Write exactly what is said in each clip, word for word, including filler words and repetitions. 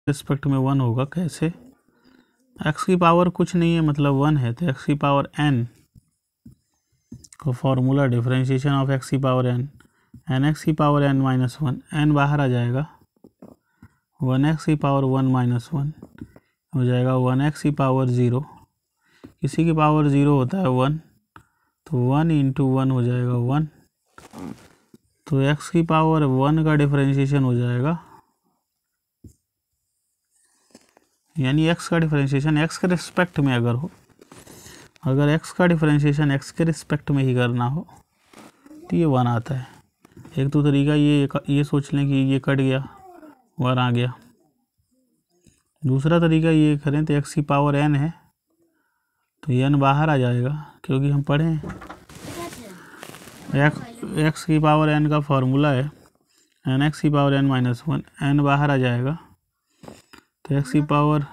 Respect में one होगा। कैसे? एक्स की पावर कुछ नहीं है मतलब वन है, तो एक्स की पावर एन का फॉर्मूला डिफरेंशिएशन ऑफ एक्स की पावर एन, एन एक्स की power n minus one, n बाहर आ जाएगा, वन एक्स की पावर वन माइनस वन हो जाएगा वन एक्स की पावर ज़ीरो, किसी की पावर ज़ीरो होता है वन, तो वन इंटू वन हो जाएगा वन, तो एक्स की पावर वन का डिफरेंशिएशन हो जाएगा, यानी एक्स का डिफरेंशिएशन एक्स के रिस्पेक्ट में अगर हो, अगर एक्स का डिफरेंशिएशन एक्स के रिस्पेक्ट में ही करना हो तो ये वन आता है। एक तो तरीका ये ये सोच लें कि ये कट गया, वन आ गया। दूसरा तरीका ये करें तो एक्स की पावर एन है तो एन बाहर आ जाएगा, क्योंकि हम पढ़े हैं एक्स एक्स की पावर एन का फॉर्मूला है एन एक्स की power n minus one, n बाहर आ जाएगा, तो एक्स की पावर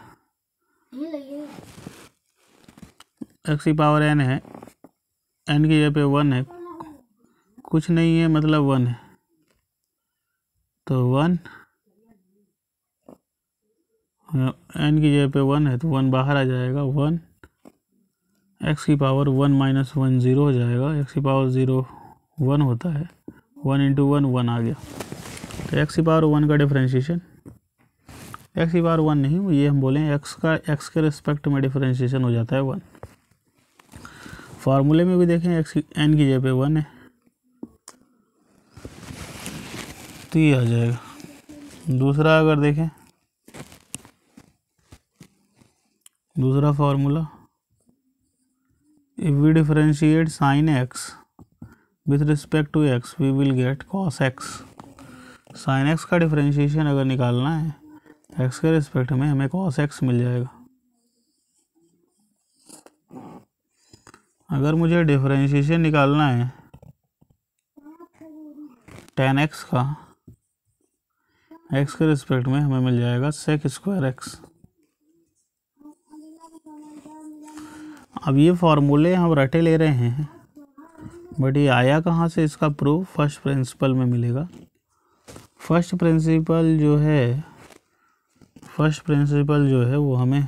एक्स की पावर एन है, एन की जगह पे वन है, कुछ नहीं है मतलब वन है, तो वन एन की जगह पे वन है तो वन बाहर आ जाएगा, वन एक्स की power one minus one zero हो जाएगा, एक्स की पावर ज़ीरो वन होता है, वन इंटू वन वन आ गया, तो एक्स की पावर वन का डिफरेंशिएशन एक्स की पावर वन नहीं, ये हम बोलें एक्स का एक्स के रिस्पेक्ट में डिफरेंशिएशन हो जाता है वन। फार्मूले में भी देखें एक्स एन की जगह पे वन है तो ये आ जाएगा। दूसरा अगर देखें, दूसरा formula, if we differentiate sine x with respect to x we will get cos x. Sine x का डिफरेंशिएशन अगर निकालना है एक्स के रिस्पेक्ट में, हमें कॉस एक्स मिल जाएगा। अगर मुझे डिफरेंशिएशन निकालना है टेन एक्स का एक्स के रिस्पेक्ट में, हमें मिल जाएगा सेक स्क्वायर एक्स। अब ये फॉर्मूले हम रटे ले रहे हैं, बट ये आया कहाँ से, इसका प्रूफ फर्स्ट प्रिंसिपल में मिलेगा। फर्स्ट प्रिंसिपल जो है फर्स्ट प्रिंसिपल जो है वो हमें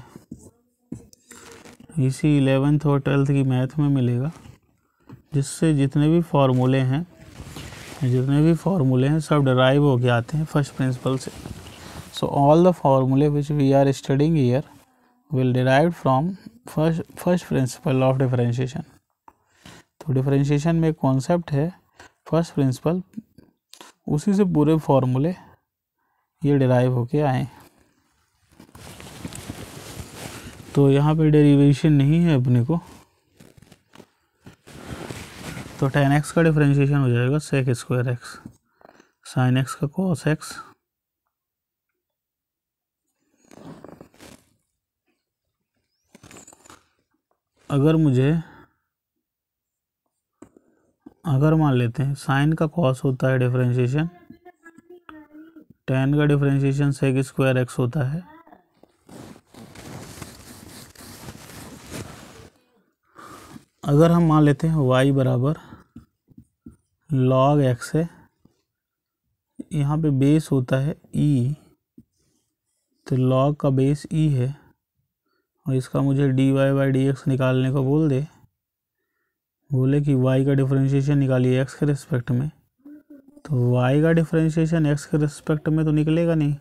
इसी इलेवेंथ और ट्वेल्थ की मैथ में मिलेगा, जिससे जितने भी फार्मूले हैं जितने भी फार्मूले हैं सब डिराइव हो के आते हैं फर्स्ट प्रिंसिपल से। सो ऑल द फार्मूले which we are studying here will derive from first first principle of differentiation. तो डिफरेंशिएशन में एक कॉन्सेप्ट है फर्स्ट प्रिंसिपल, उसी से पूरे फार्मूले ये डिराइव होके आए। तो यहाँ पे डेरिवेशन नहीं है अपने को, तो टेन एक्स का डिफरेंशिएशन हो जाएगा sec square x, sine x का कॉस एक्स, अगर मुझे अगर मान लेते हैं साइन का कॉस होता है डिफरेंशिएशन, टेन का डिफरेंशिएशन सेक स्क्वायर एक्स होता है, अगर हम मान लेते हैं y बराबर log x है, यहाँ पे बेस होता है e, तो log का बेस e है, और इसका मुझे dy बाई डी एक्स निकालने को बोल दे, बोले कि y का डिफरेंशिएशन निकालिए x के रिस्पेक्ट में, तो y का डिफरेंशिएशन x के रिस्पेक्ट में तो निकलेगा नहीं,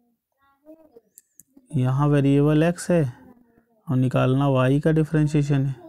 यहाँ वेरिएबल x है और निकालना y का डिफरेंशिएशन है।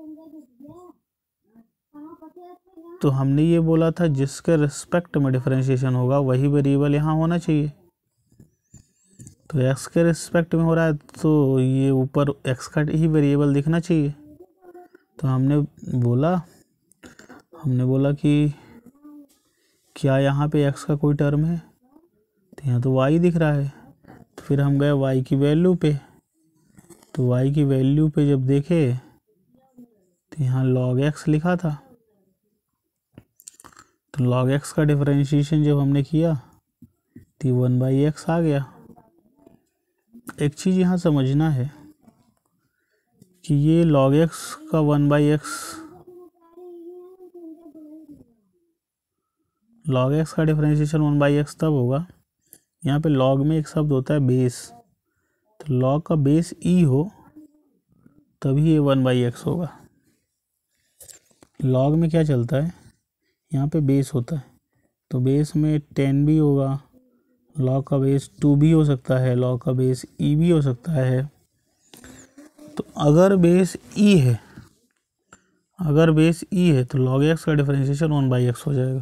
तो हमने ये बोला था जिसके रिस्पेक्ट में डिफरेंशिएशन होगा वही वेरिएबल यहाँ होना चाहिए, तो x के रिस्पेक्ट में हो रहा है तो ये ऊपर x का ही वेरिएबल दिखना चाहिए। तो हमने बोला हमने बोला कि क्या यहाँ पे x का कोई टर्म है, तो यहाँ तो y दिख रहा है, तो फिर हम गए y की वैल्यू पे, तो y की वैल्यू पे जब देखे तो यहाँ log x लिखा था, तो log x का डिफरेंशिएशन जब हमने किया तो वन बाई एक्स आ गया। एक चीज़ यहाँ समझना है कि ये log x का one by x log x का डिफरेंशिएशन वन बाई एक्स तब होगा, यहाँ पे log में एक शब्द होता है बेस, तो लॉग का बेस ई हो तभी ये वन बाई एक्स होगा। लॉग में क्या चलता है, यहाँ पे बेस होता है, तो बेस में टेन भी होगा, लॉग का बेस टू भी हो सकता है, लॉग का बेस ई भी हो सकता है। तो अगर बेस ई है अगर बेस ई है तो लॉग एक्स का डिफरेंशिएशन वन बाई एक्स हो जाएगा।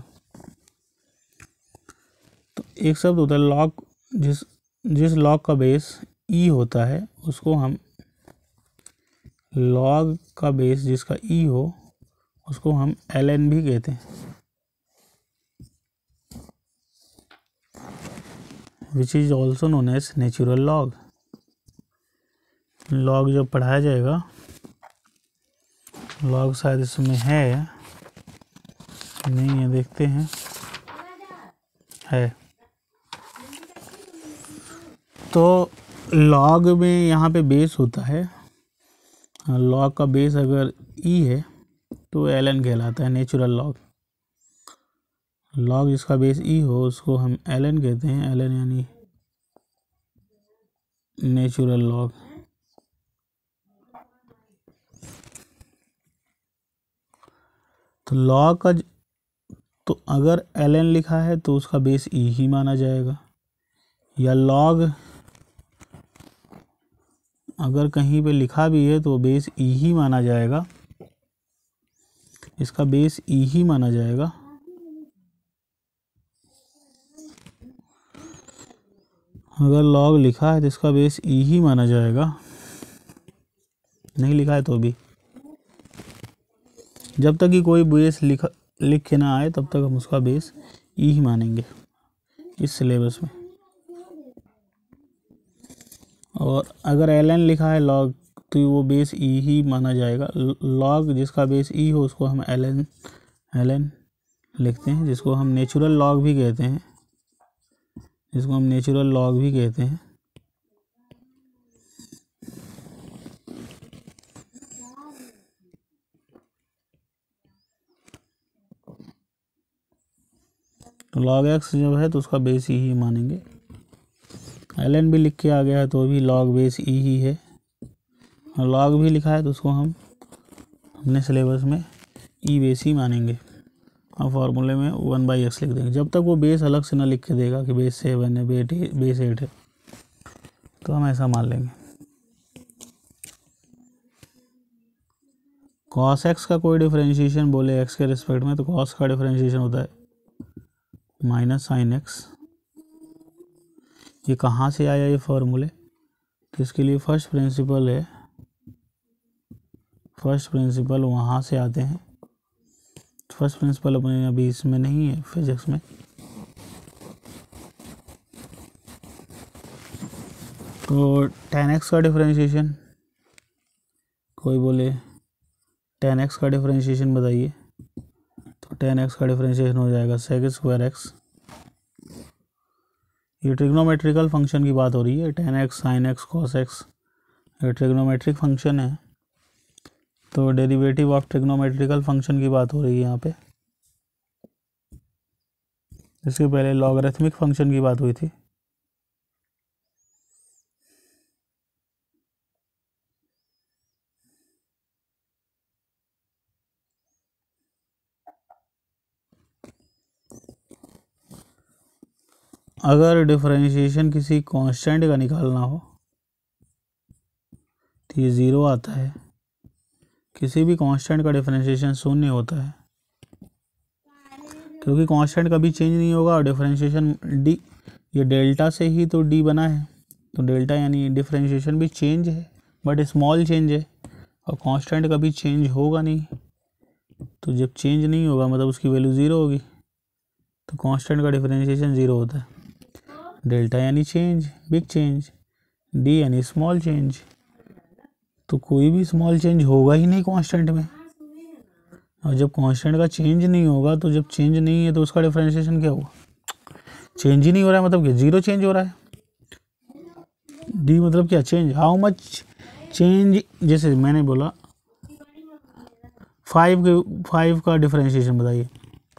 तो एक शब्द होता है लॉग, जिस जिस लॉग का बेस ई होता है उसको हम लॉग का बेस जिसका ई हो उसको हम एल एन भी कहते हैं, which is also known as natural log. Log जब पढ़ाया जाएगा, लॉग शायद इसमें है नहीं है, देखते हैं, है। तो लॉग में यहाँ पे बेस होता है, लॉग का बेस अगर ई है तो एल एन कहलाता है, नेचुरल लॉग। लॉग जिसका बेस ई हो उसको हम एल एन कहते हैं, एल एन यानी नेचुरल लॉग। तो लॉग का तो अगर एल एन लिखा है तो उसका बेस ई ही माना जाएगा, या लॉग अगर कहीं पे लिखा भी है तो बेस ई ही माना जाएगा, इसका बेस ई ही माना जाएगा। अगर लॉग लिखा है तो इसका बेस ई ही माना जाएगा, नहीं लिखा है तो भी। जब तक कि कोई बेस लिख लिख के ना आए तब तक हम उसका बेस ई ही मानेंगे इस सिलेबस में। और अगर एल एन लिखा है लॉग तो वो बेस ई ही माना जाएगा। लॉग जिसका बेस ई हो उसको हम एल एन एल एन लिखते हैं, जिसको हम नेचुरल लॉग भी कहते हैं जिसको हम नेचुरल लॉग भी कहते हैं। तो लॉग एक्स जो है तो उसका बेस ई ही मानेंगे। एल एन भी लिख के आ गया है तो भी लॉग बेस ई ही है, और लॉग भी लिखा है तो उसको हम अपने सिलेबस में ई बेस ही मानेंगे, और फार्मूले में वन बाई एक्स लिख देंगे। जब तक वो बेस अलग से ना लिख के देगा कि बेस सेवन है, बेस बेस एट है, तो हम ऐसा मान लेंगे। कॉस एक्स का कोई डिफरेंशिएशन बोले एक्स के रिस्पेक्ट में, तो कॉस का डिफरेंशिएशन होता है माइनस साइन एक्स। ये कहाँ से आया ये फॉर्मूले, तो इसके लिए फर्स्ट प्रिंसिपल है, फर्स्ट प्रिंसिपल वहाँ से आते हैं। फर्स्ट प्रिंसिपल अपने अभी इसमें नहीं है फिजिक्स में, तो टेन एक्स का डिफरेंशिएशन, कोई बोले टेन एक्स का डिफरेंशिएशन बताइए, तो टेन एक्स का डिफरेंशिएशन हो जाएगा सेक स्क्वायर एक्स। ये ट्रिग्नोमेट्रिकल फंक्शन की बात हो रही है, tan x sine x cos x, ये ट्रिग्नोमेट्रिक फंक्शन है, तो डेरिवेटिव ऑफ ट्रिग्नोमेट्रिकल फंक्शन की बात हो रही है यहाँ पे। इसके पहले लॉगरिथमिक फंक्शन की बात हुई थी। अगर डिफरेंशिएशन किसी कांस्टेंट का निकालना हो तो ये ज़ीरो आता है, किसी भी कांस्टेंट का डिफरेंशिएशन शून्य होता है, क्योंकि कांस्टेंट कभी चेंज नहीं होगा, और डिफरेंशिएशन डी, ये डेल्टा से ही तो डी बना है, तो डेल्टा यानी डिफरेंशिएशन भी चेंज है बट स्मॉल चेंज है, और कांस्टेंट कभी चेंज होगा नहीं, तो जब चेंज नहीं होगा मतलब उसकी वैल्यू ज़ीरो होगी, तो कांस्टेंट का डिफरेंशिएशन ज़ीरो होता है। डेल्टा यानी चेंज, बिग चेंज, डी यानी स्मॉल चेंज, तो कोई भी स्मॉल चेंज होगा ही नहीं कांस्टेंट में, और जब कांस्टेंट का चेंज नहीं होगा तो जब चेंज नहीं है तो उसका डिफरेंशिएशन क्या होगा, चेंज ही नहीं हो रहा है मतलब क्या, जीरो चेंज हो रहा है। डी मतलब क्या, चेंज, हाउ मच चेंज, जैसे मैंने बोला फाइव के फाइव का डिफरेंशिएशन बताइए,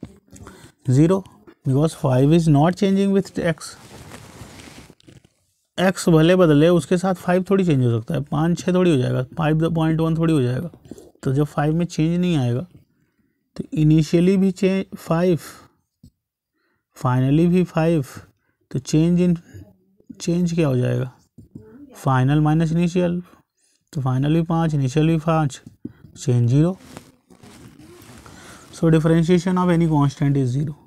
zero, because five is not changing with x, x भले बदले उसके साथ फाइव थोड़ी चेंज हो सकता है, पाँच छः थोड़ी हो जाएगा, फाइव पॉइंट वन थोड़ी हो जाएगा। तो जब फाइव में चेंज नहीं आएगा तो इनिशियली भी चेंज फाइव, फाइनली भी फाइव, तो चेंज इन चेंज क्या हो जाएगा, फाइनल माइनस इनिशियल, तो फाइनल भी पाँच, इनिशियल भी पाँच, change zero. So differentiation of any constant is zero.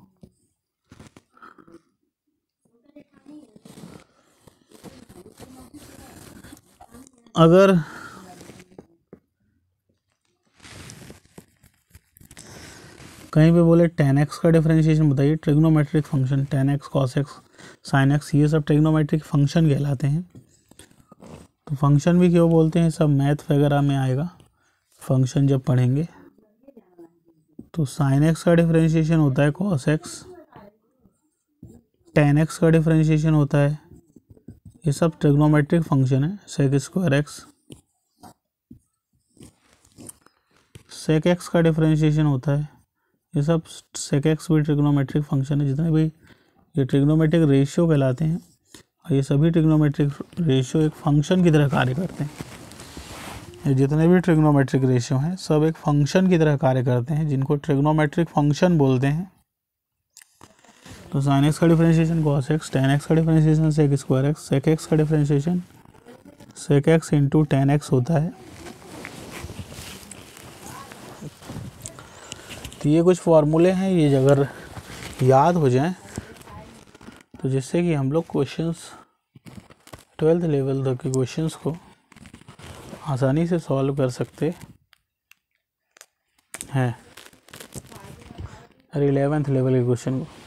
अगर कहीं पे बोले टेन एक्स का डिफरेंशिएशन बताइए, trigonometric function tan x cos x sine x, ये सब ट्रिग्नोमेट्रिक फंक्शन कहलाते हैं। तो फंक्शन भी क्यों बोलते हैं, सब मैथ वगैरह में आएगा फंक्शन जब पढ़ेंगे। तो साइन एक्स का डिफरेंशिएशन होता है कॉस एक्स, टेन एक्स का डिफरेंशिएशन होता है, ये सब ट्रिग्नोमेट्रिक फंक्शन है, sec square x. Sec x का डिफरेंशिएशन होता है, ये सब सेक एक्स भी ट्रिग्नोमेट्रिक फंक्शन है। जितने भी ये ट्रिग्नोमेट्रिक रेशियो कहलाते हैं, और ये सभी ट्रिग्नोमेट्रिक रेशियो एक फंक्शन की तरह कार्य करते हैं। ये जितने भी ट्रिग्नोमेट्रिक रेशियो हैं सब एक फंक्शन की तरह कार्य करते हैं, जिनको ट्रिग्नोमेट्रिक फंक्शन बोलते हैं। तो साइन एक्स का differentiation cos x, tan x का differentiation sec square x, sec x का differentiation sec x into tan x होता है। तो ये कुछ फार्मूले हैं, ये अगर याद हो जाएं तो जिससे कि हम लोग क्वेश्चंस ट्वेल्थ लेवल तक के क्वेश्चंस को आसानी से सॉल्व कर सकते हैं, और इलेवेंथ लेवल के क्वेश्चन को